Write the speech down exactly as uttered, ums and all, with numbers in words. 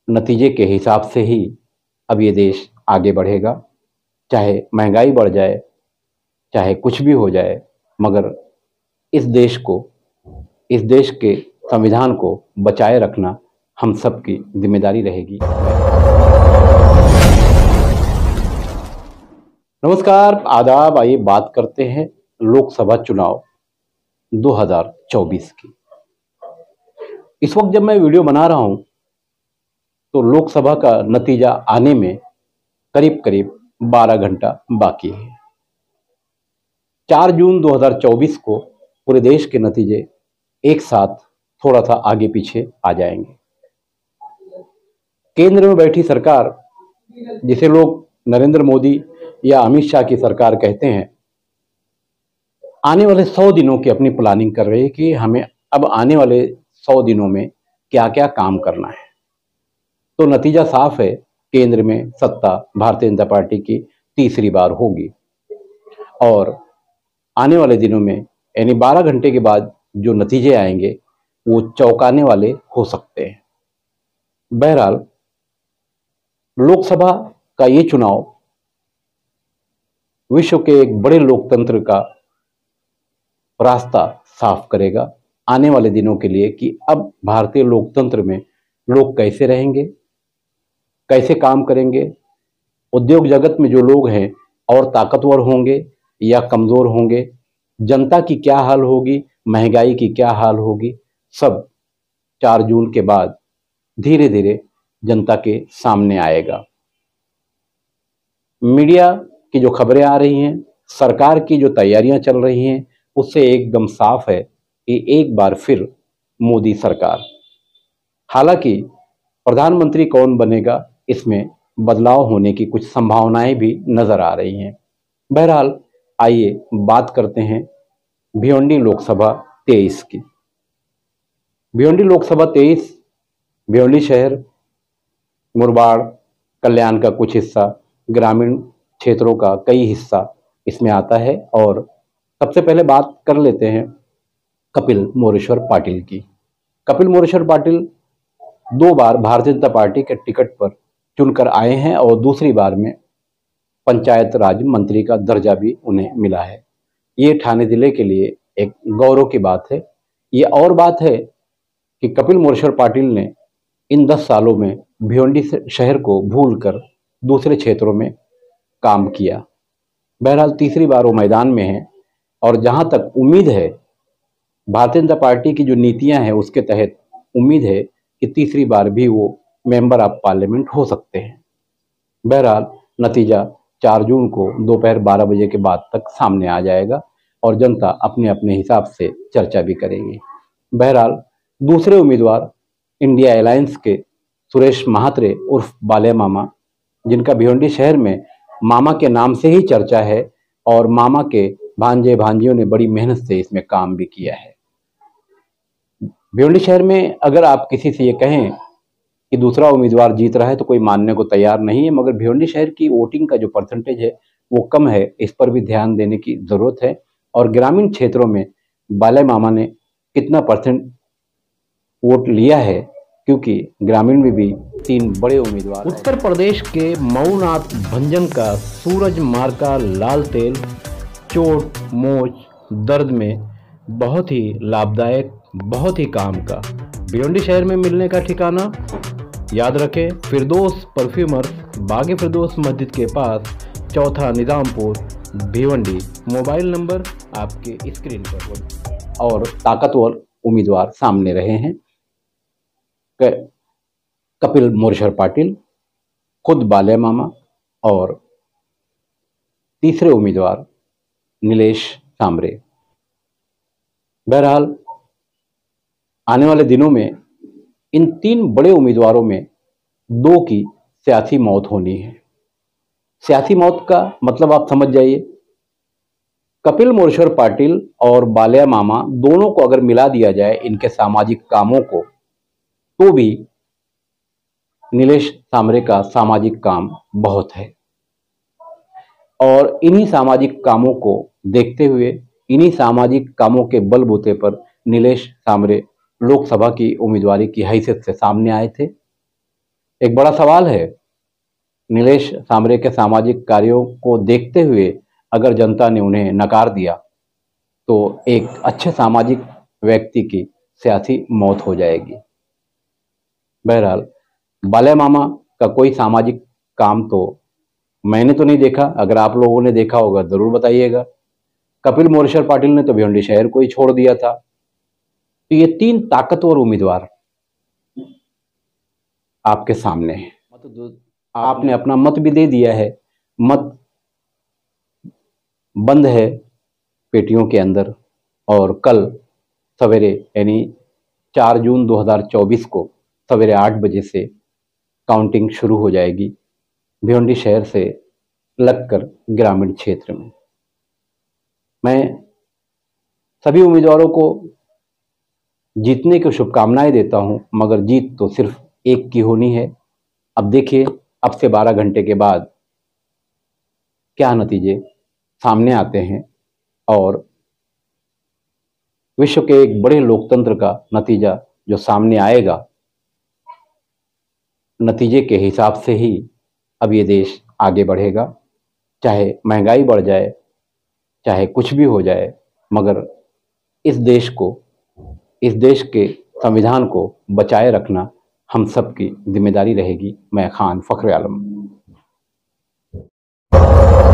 नतीजे के हिसाब से ही अब ये देश आगे बढ़ेगा। चाहे महंगाई बढ़ जाए, चाहे कुछ भी हो जाए, मगर इस देश को, इस देश के संविधान को बचाए रखना हम सबकी जिम्मेदारी रहेगी। नमस्कार, आदाब। आइए बात करते हैं लोकसभा चुनाव दो हज़ार चौबीस की। इस वक्त जब मैं वीडियो बना रहा हूं तो लोकसभा का नतीजा आने में करीब करीब बारह घंटा बाकी है। चार जून दो हज़ार चौबीस को पूरे देश के नतीजे एक साथ थोड़ा सा आगे पीछे आ जाएंगे। केंद्र में बैठी सरकार, जिसे लोग नरेंद्र मोदी या अमित शाह की सरकार कहते हैं, आने वाले सौ दिनों की अपनी प्लानिंग कर रही है कि हमें अब आने वाले सौ दिनों में क्या क्या काम करना है। तो नतीजा साफ है, केंद्र में सत्ता भारतीय जनता पार्टी की तीसरी बार होगी और आने वाले दिनों में यानी बारह घंटे के बाद जो नतीजे आएंगे वो चौंकाने वाले हो सकते हैं। बहरहाल, लोकसभा का ये चुनाव विश्व के एक बड़े लोकतंत्र का रास्ता साफ करेगा आने वाले दिनों के लिए कि अब भारतीय लोकतंत्र में लोग कैसे रहेंगे, कैसे काम करेंगे, उद्योग जगत में जो लोग हैं और ताकतवर होंगे या कमज़ोर होंगे, जनता की क्या हाल होगी, महंगाई की क्या हाल होगी, सब चार जून के बाद धीरे धीरे जनता के सामने आएगा। मीडिया की जो खबरें आ रही हैं, सरकार की जो तैयारियां चल रही हैं, उससे एकदम साफ है कि एक बार फिर मोदी सरकार। हालांकि प्रधानमंत्री कौन बनेगा, इसमें बदलाव होने की कुछ संभावनाएं भी नजर आ रही हैं। बहरहाल, आइए बात करते हैं भिवंडी लोकसभा तेईस की। भिवंडी लोकसभा तेईस भिवंडी शहर, मुरबाड़, कल्याण का कुछ हिस्सा, ग्रामीण क्षेत्रों का कई हिस्सा इसमें आता है। और सबसे पहले बात कर लेते हैं कपिल मोरेश्वर पाटिल की। कपिल मोरेश्वर पाटिल दो बार भारतीय जनता पार्टी के टिकट पर चुनकर आए हैं और दूसरी बार में पंचायत राज मंत्री का दर्जा भी उन्हें मिला है। ये ठाणे जिले के लिए एक गौरव की बात है। ये और बात है कि कपिल मोरेश्वर पाटिल ने इन दस सालों में भिवंडी शहर को भूलकर दूसरे क्षेत्रों में काम किया। बहरहाल, तीसरी बार वो मैदान में हैं और जहां तक उम्मीद है, भारतीय जनता पार्टी की जो नीतियां हैं उसके तहत उम्मीद है कि तीसरी बार भी वो मेंबर ऑफ पार्लियामेंट हो सकते हैं। बहरहाल, नतीजा चार जून को दोपहर बारह बजे के बाद तक सामने आ जाएगा और जनता अपने अपने हिसाब से चर्चा भी करेगी। बहरहाल, दूसरे उम्मीदवार इंडिया अलायंस के सुरेश महात्रे उर्फ बाले मामा, जिनका भिवंडी शहर में मामा के नाम से ही चर्चा है और मामा के भांजे भांजियों ने बड़ी मेहनत से इसमें काम भी किया है। भिवंडी शहर में अगर आप किसी से ये कहें कि दूसरा उम्मीदवार जीत रहा है तो कोई मानने को तैयार नहीं है, मगर भिवंडी शहर की वोटिंग का जो परसेंटेज है वो कम है, इस पर भी ध्यान देने की जरूरत है। और ग्रामीण क्षेत्रों में बाले मामा ने कितना परसेंट वोट लिया है, क्योंकि ग्रामीण में भी तीन बड़े उम्मीदवार। उत्तर प्रदेश के मऊनाथ भंजन का सूरज मार्का लाल तेल चोट, मोच, दर्द में बहुत ही लाभदायक, बहुत ही काम का। भिवंडी शहर में मिलने का ठिकाना याद रखें, फिरदौस परफ्यूमर्स, बागे फिरदौस मस्जिद के पास, चौथा निजामपुर, भिवंडी। मोबाइल नंबर आपके स्क्रीन पर। और ताकतवर उम्मीदवार सामने रहे हैं, कपिल मोरेश्वर पाटिल, खुद बाले मामा और तीसरे उम्मीदवार नीलेश सांबरे। बहरहाल, आने वाले दिनों में इन तीन बड़े उम्मीदवारों में दो की सियासी मौत होनी है। सियासी मौत का मतलब आप समझ जाइए, कपिल मोरेश्वर पाटिल और बाले मामा दोनों को अगर मिला दिया जाए इनके सामाजिक कामों को, तो भी नीलेश सांबरे का सामाजिक काम बहुत है। और इन्हीं सामाजिक कामों को देखते हुए, इन्हीं सामाजिक कामों के बलबूते पर नीलेश सांबरे लोकसभा की उम्मीदवारी की हैसियत से सामने आए थे। एक बड़ा सवाल है, नीलेश सांबरे के सामाजिक कार्यों को देखते हुए अगर जनता ने उन्हें नकार दिया तो एक अच्छे सामाजिक व्यक्ति की सियासी मौत हो जाएगी। बहरहाल बाले मामा का कोई सामाजिक काम तो मैंने तो नहीं देखा, अगर आप लोगों ने देखा होगा जरूर बताइएगा। कपिल मोरेश्वर पाटिल ने तो भिवंडी शहर को ही छोड़ दिया था। तो ये तीन ताकतवर उम्मीदवार आपके सामने है। आपने अपना मत भी दे दिया है, मत बंद है पेटियों के अंदर, और कल सवेरे यानी चार जून दो हज़ार चौबीस को सवेरे आठ बजे से काउंटिंग शुरू हो जाएगी भिवंडी शहर से लगकर ग्रामीण क्षेत्र में। मैं सभी उम्मीदवारों को जीतने की शुभकामनाएं देता हूं, मगर जीत तो सिर्फ एक की होनी है। अब देखिए अब से बारह घंटे के बाद क्या नतीजे सामने आते हैं और विश्व के एक बड़े लोकतंत्र का नतीजा जो सामने आएगा, नतीजे के हिसाब से ही अब ये देश आगे बढ़ेगा। चाहे महंगाई बढ़ जाए, चाहे कुछ भी हो जाए, मगर इस देश को, इस देश के संविधान को बचाए रखना हम सबकी जिम्मेदारी रहेगी। मैं खान फखर आलम।